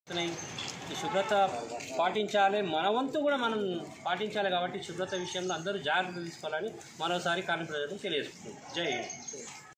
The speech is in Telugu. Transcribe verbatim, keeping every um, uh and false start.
వస్తున్నాయి. ఈ శుభ్రత పాటించాలి, మన వంతు కూడా మనం పాటించాలి. కాబట్టి శుభ్రత విషయంలో అందరూ జాగ్రత్తలు తీసుకోవాలని మరోసారి కార్మిక ప్రజలకు తెలియజేస్తుంది. జై హింద్.